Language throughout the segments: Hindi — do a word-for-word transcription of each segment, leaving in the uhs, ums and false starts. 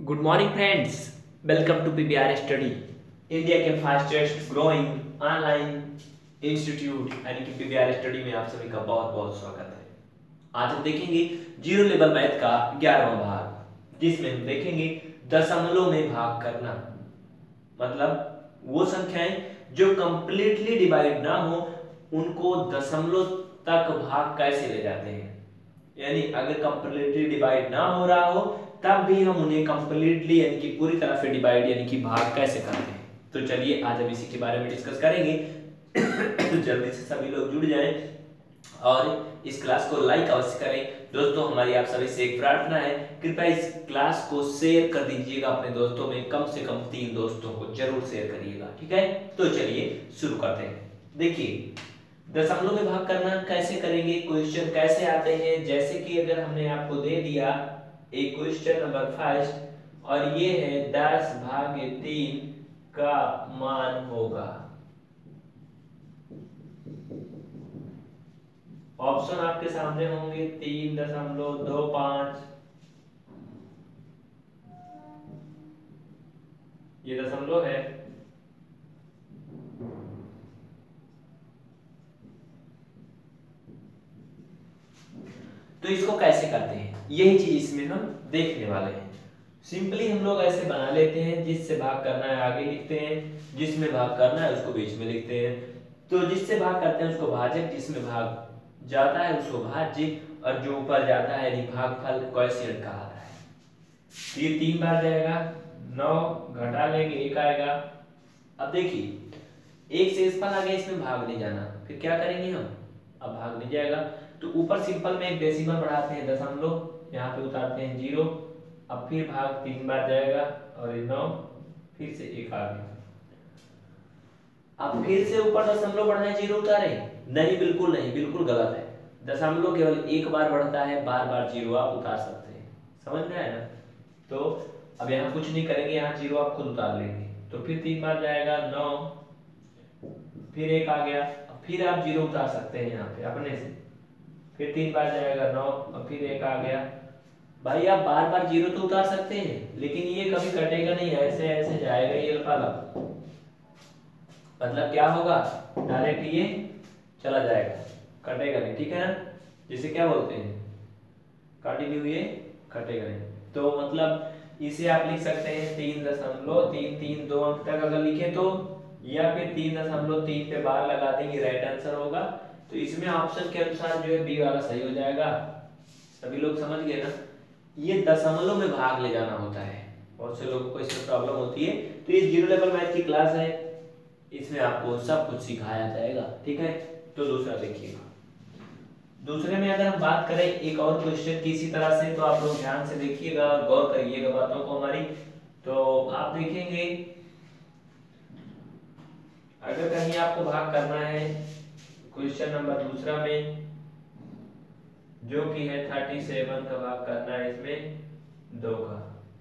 Good morning friends, welcome to PBR study, India के फास्टेस्ट ग्रोइंग ऑनलाइन इंस्टीट्यूट यानी कि पीबीआर स्टडी में आप सभी का बहुत बहुत स्वागत है। आज हम देखेंगे जीरो लेवल मैथ का ग्यारहवां भाग, जिसमें हम देखेंगे दशमलव में भाग करना। मतलब वो संख्याएं जो कंप्लीटली डिवाइड ना हो उनको दशमलव तक भाग कैसे ले जाते हैं। यानी अगर कंप्लीटली डिवाइड ना हो रहा हो तब भी हम उन्हें कंप्लीटली यानी कि पूरी तरह से डिवाइड यानी कि भाग कैसे करते हैं। तो चलिए आज हम इसी के बारे में डिस्कस करेंगे। तो जल्दी से सभी लोग जुड़ जाएं और इस क्लास को लाइक अवश्य करें। दोस्तों, हमारी आप सभी से एक प्रार्थना है, कृपया इस क्लास को शेयर कर दीजिएगा अपने दोस्तों में, कम से कम तीन दोस्तों को जरूर शेयर करिएगा, ठीक है। तो चलिए शुरू करते हैं। देखिए दशमलव में भाग करना कैसे करेंगे, क्वेश्चन कैसे आते हैं। जैसे कि अगर हमने आपको दे दिया एक क्वेश्चन नंबर फर्स्ट और ये है दस भागे तीन का मान होगा। ऑप्शन आपके सामने होंगे तीन दशमलव दो पांच, ये दशमलव है, तो इसको कैसे करते हैं यही चीज इसमें हम देखने वाले हैं। सिंपली हम लोग ऐसे बना लेते हैं, जिससे भाग करना है आगे लिखते हैं, जिसमें भाग करना है उसको बीच में लिखते हैं। तो जिससे भाग करते हैं उसको भाजक, जिसमें भाग जाता है उसको भाज्य, और जो ऊपर जाता है यानी भागफल क्वोशिएंट कहलाता है। ये तीन बार जाएगा, नौ घटा लेंगे एक आएगा। अब देखिए एक शेषफल आ गया, इसमें भाग नहीं जाना, फिर क्या करेंगे हम, अब भाग नहीं जाएगा तो ऊपर सिंपल में एक डेसिमल बढ़ाते हैं दशमलव, यहाँ पे उतारते हैं जीरो। अब फिर भाग तीन बार जाएगा और ये नौ, फिर से एक आ गया। अब फिर से ऊपर दशमलव बढ़ाए जीरो उतारे, नहीं बिल्कुल नहीं, बिल्कुल गलत है। दशमलव केवल एक बार बढ़ता है, बार बार जीरो आप उतार सकते हैं, समझ में आया ना। तो अब यहाँ कुछ नहीं करेंगे, यहाँ जीरो आप खुद उतार लेंगे। तो फिर तीन बार जाएगा नौ, फिर एक आ गया, फिर आप जीरो उतार सकते हैं यहाँ पे अपने से, फिर तीन बार जाएगा नौ और फिर एक आ गया। भाई आप बार बार जीरो तो उतार सकते हैं, लेकिन ये कभी कटेगा नहीं, ऐसे ऐसे जाएगा ये अल्फा। मतलब क्या होगा, डायरेक्ट ये चला जाएगा, कटेगा नहीं, ठीक है ना। जिसे क्या बोलते हैं कंटिन्यू, ये कटेगा नहीं। तो मतलब इसे आप लिख सकते हैं तीन दशमलव तीन तीन दो अंक तक अगर लिखे तो, या फिर तीन दशमलव तीन पे बार लगा देंगे, राइट आंसर होगा। तो इसमें ऑप्शन के अनुसार जो है बी वाला सही हो जाएगा। सभी लोग समझ गए ना, ये दशमलव में भाग ले जाना होता है। बहुत से लोगों को इसमें प्रॉब्लम होती है। तो ये जीरो लेवल मैथ की क्लास है, इसमें आपको सब कुछ सिखाया जाएगा, ठीक है। तो दूसरा देखिएगा, दूसरे में अगर हम बात करें एक और क्वेश्चन की इसी तरह से, तो आप लोग ध्यान से देखिएगा और गौर करिएगा बातों को हमारी। तो आप देखेंगे अगर कहीं आपको भाग करना है क्वेश्चन नंबर दूसरा में, जो कि है थर्टी सेवन का भाग करना है इसमें दो का।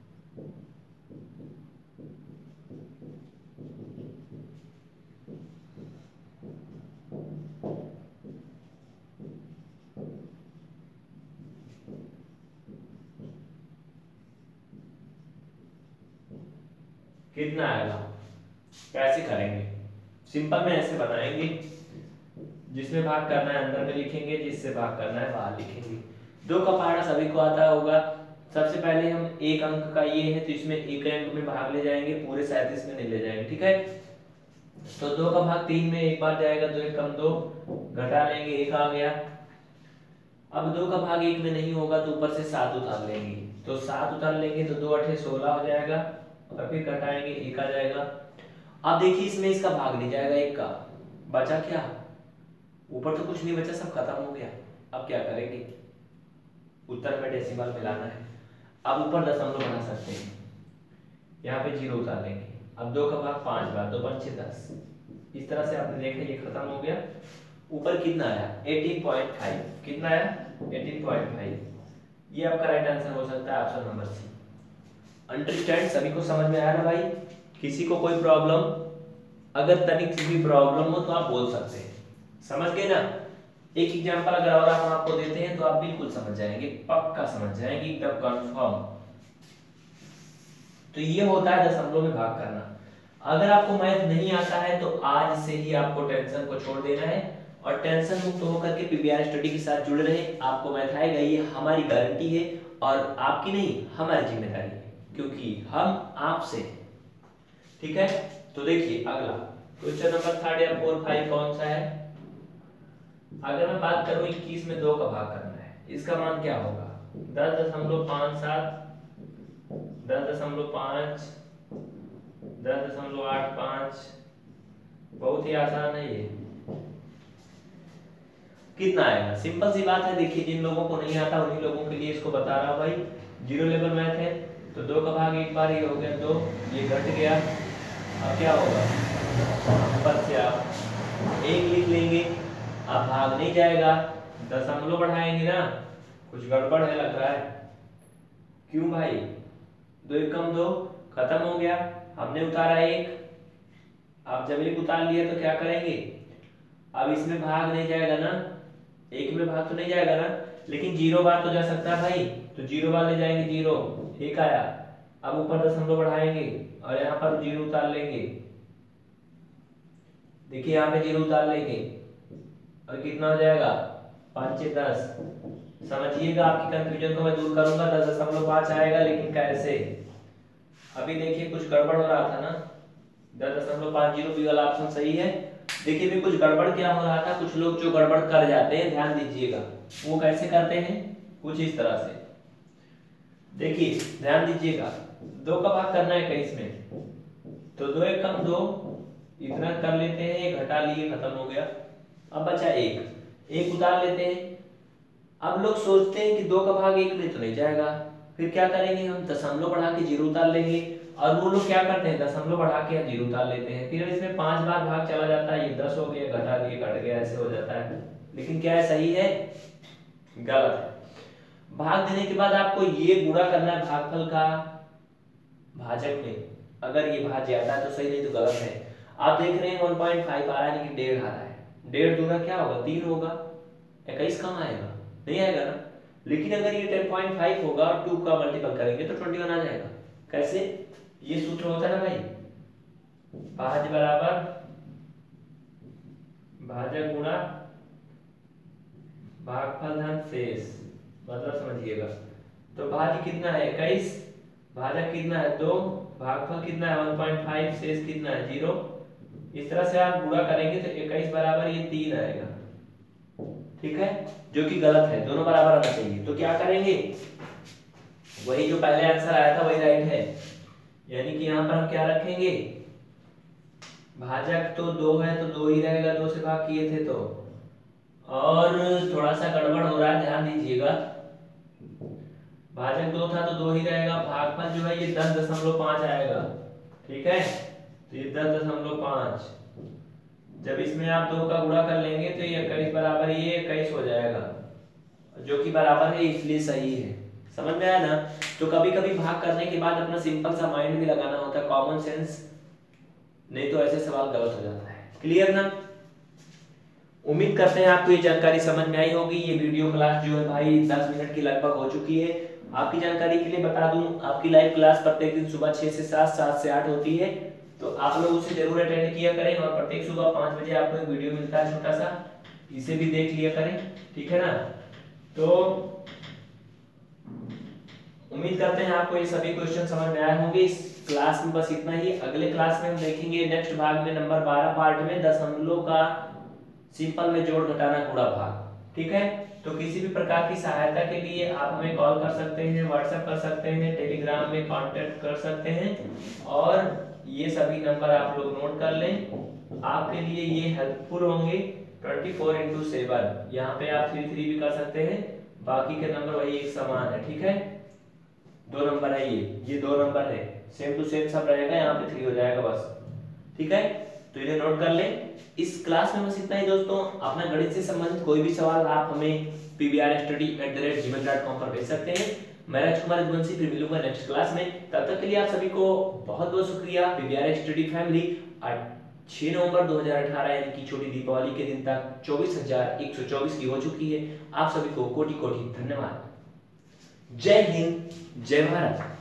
कितना आएगा, कैसे करेंगे, सिंपल में ऐसे बनाएंगे, जिसमें भाग करना है अंदर में लिखेंगे, जिससे भाग करना है बाहर लिखेंगे। दो का पहाड़ा सभी को आता होगा। सबसे पहले हम एक अंक का ये है तो इसमें एक अंक में भाग ले जाएंगे, पूरे सैंतीस में नहीं ले जाएंगे, ठीक है। तो दो का भाग तीन में एक बार जाएगा, दो एक कम दो, घटा लेंगे एक आ गया। अब दो का भाग एक में नहीं होगा तो ऊपर से सात उतार लेंगे, तो सात उतार लेंगे तो दो अठे सोलह हो जाएगा, और फिर घटाएंगे एक आ जाएगा। अब देखिए इसमें इसका भाग नहीं जाएगा, एक का बचा क्या, ऊपर तो कुछ नहीं बचा, सब खत्म हो गया। अब क्या करेंगे, उत्तर में डेसिमल मिलाना है। अब ऊपर दशमलव बना सकते हैं, यहाँ पे जीरो उतार लेंगे। अब दो का भाग पांच बार, दो पंचे दस, इस तरह से आपने देखा ये खत्म हो गया। ऊपर कितना आया अठारह पॉइंट पाँच, कितना आया अठारह पॉइंट पाँच। ये आपका राइट आंसर हो सकता है ऑप्शन नंबर सी। अंडरस्टैंड, सभी को समझ में आया ना भाई। किसी को कोई प्रॉब्लम, अगर तनिक सी भी प्रॉब्लम हो तो आप बोल सकते हैं, समझ गए ना। एक एग्जांपल अगर और हम आपको देते हैं तो आप बिल्कुल समझ जाएंगे, पक्का समझ जाएंगे, एकदम कंफर्म। तो ये होता है दशमलव में भाग करना। अगर आपको मैथ नहीं आता है तो आज से ही आपको टेंशन को छोड़ देना है और टेंशन मुक्त होकर के पीवीआर स्टडी के साथ जुड़े रहे। आपको मैथ आएगा, ये हमारी गारंटी है और आपकी नहीं हमारी जिम्मेदारी है, क्योंकि हम आपसे। ठीक है, तो देखिए अगला क्वेश्चन नंबर थर्ड या फोर फाइव कौन सा है। अगर मैं बात करूं इक्कीस में दो का भाग करना है, इसका मान क्या होगा, दस दशमलव पाँच सात, दस दशमलव पाँच, दस दशमलव आठ पाँच। बहुत ही आसान है ये। कितना आएगा, सिंपल सी बात है। देखिए जिन लोगों को नहीं आता उन्हीं लोगों के लिए इसको बता रहा हूं भाई, जीरो लेवल मैथ है। तो दो का भाग एक बार ये हो गया दो, ये घट गया, अब क्या होगा, पचास एक लिख लेंगे। अब भाग नहीं जाएगा, दशमलव बढ़ाएंगे ना, कुछ गड़बड़ है लग रहा है। क्यों भाई, दो एक कम दो, खत्म हो गया। हमने उतारा एक, अब जब एक उतार लिया तो क्या करेंगे, अब इसमें भाग नहीं जाएगा ना, एक में भाग तो नहीं जाएगा ना, लेकिन जीरो बार तो जा सकता है भाई, तो जीरो बार ले जाएंगे, जीरो एक आया। अब ऊपर दशमलव बढ़ाएंगे और यहाँ पर जीरो उतार लेंगे। देखिए यहाँ पे जीरो उतार लेंगे और कितना हो जाएगा, पाँच छः दस। समझिएगा, आपकी कंफ्यूजन को मैं दूर करूंगा। दस दशमलव पाँच आएगा, लेकिन कैसे, अभी देखिए कुछ गड़बड़ हो रहा था ना, दस दशमलव पाँच जीरो बी वाला ऑप्शन सही है। देखिए भी कुछ गड़बड़ क्या हो रहा था, कुछ लोग जो गड़बड़ कर जाते हैं, ध्यान दीजिएगा, वो कैसे करते हैं, कुछ इस तरह से। देखिए ध्यान दीजिएगा, दो का भाग करना है इक्कीस में, तो दो एक कम दो, इतना कर लेते हैं, घटा लिए, खत्म हो गया। अब बचा एक, एक उतार लेते हैं। अब लोग सोचते हैं कि दो का भाग एक में तो नहीं जाएगा, फिर क्या करेंगे, हम दशमलव बढ़ा के जीरो उतार लेंगे। और वो लोग क्या करते हैं, दशमलव बढ़ा के जीरो उतार लेते हैं, फिर इसमें पांच बार भाग चला जाता है, ये दस हो गया, घटा दिए, कट गया, ऐसे हो जाता है। लेकिन क्या है, सही है, गलत है। भाग देने के बाद आपको ये गुणा करना है भागफल का भाजक में। अगर ये भाग ज्यादा है तो सही, नहीं तो गलत है। आप देख रहे हैं वन पॉइंट फाइव आ रहा है, लेकिन डेढ़ आ रहा है, डेढ़ दूना क्या होगा, तीन होगा, इक्कीस कम आएगा, नहीं आएगा ना। लेकिन अगर ये टेन पॉइंट फाइव होगा और टू का मल्टीपल करेंगे तो ट्वेंटी वन आ जाएगा। कैसे, ये सूत्र होता है ना भाई, भाज्य बराबर भाजक गुणा भागफल धन शेष, मतलब समझिएगा। तो भाज्य कितना है इक्कीस, भाजक कितना है दो, भागफल कितना है वन पॉइंट फाइव, शेष कितना है जीरो। इस तरह से आप गुणा करेंगे तो इक्कीस बराबर ये तीन आएगा। ठीक है, जो कि गलत है, दोनों बराबर आना चाहिए। तो क्या करेंगे, वही जो पहले आंसर आया था वही राइट है, यानी कि यहाँ पर हम क्या रखेंगे, भाजक तो दो है तो दो ही रहेगा, दो से भाग किए थे तो। और थोड़ा सा गड़बड़ हो रहा है, ध्यान दीजिएगा, भाजक दो था तो दो ही रहेगा, भागफल जो है ये दस दशमलव पाँच आएगा। ठीक है, तो ये दस दशमलव पाँच, जब इसमें आप दो का गुणा कर लेंगे तो ये इक्कीस बराबर ये इक्कीस हो जाएगा, जो कि बराबर है, इसलिए सही है। समझ में आया ना। तो कभी कभी भाग करने के बाद अपना सिंपल सा माइंड भी लगाना होता है, कॉमन सेंस, नहीं तो ऐसे सवाल गलत हो जाता है। क्लियर ना। उम्मीद करते हैं आपको ये जानकारी समझ में आई होगी। ये वीडियो क्लास जो है भाई दस मिनट की लगभग हो चुकी है। आपकी जानकारी के लिए बता दूं, आपकी लाइव क्लास प्रत्येक दिन सुबह छह से सात, सात से आठ होती है, तो आप लोग उसे जरूर अटेंड किया करें। और प्रत्येक सुबह पाँच बजे आपको एक वीडियो मिलता है छोटा सा, इसे भी देख लिया करें। ठीक है ना। तो उम्मीद करते हैं आपको ये सभी क्वेश्चन समझ में आए होंगे। इस क्लास में बस इतना ही। अगले क्लास में हम देखेंगे नेक्स्ट भाग में नंबर बारह पार्ट में दशमलव का सिंपल में जोड़ घटाना गुणा भाग। ठीक है, तो किसी भी प्रकार की सहायता के लिए आप हमें कॉल कर सकते हैं, व्हाट्सएप कर सकते हैं, टेलीग्राम में कांटेक्ट कर सकते हैं, और ये सभी नंबर आप लोग नोट कर लें। आपके लिए ये हेल्पफुल होंगे। ट्वेंटी फोर इंटू सेवन, यहाँ पे आप थ्री थ्री भी कर सकते हैं, बाकी के नंबर वही एक समान है। ठीक है, दो नंबर है, ये ये दो नंबर है, सेम टू सेम सब रहेगा, यहाँ पे थ्री हो जाएगा बस। ठीक है, तो इन्हें नोट कर लें। इस क्लास में बस इतना ही दोस्तों। अपना गणित से संबंधित कोई भी सवाल आप हमें PVR study at the rate Gmail dot com पर भेज सकते हैं। मैं राजकुमार यदुवंशी फिर मिलूंगा नेक्स्ट क्लास में। तब तक के लिए आप सभी को बहुत बहुत शुक्रिया। पीवीआर स्टडी फैमिली छह नवंबर दो हजार अठारह यानी कि छोटी दीपावली के दिन तक चौबीस हजार एक सौ चौबीस की हो चुकी है। आप सभी को कोटि कोटि धन्यवाद। जय हिंद, जय भारत।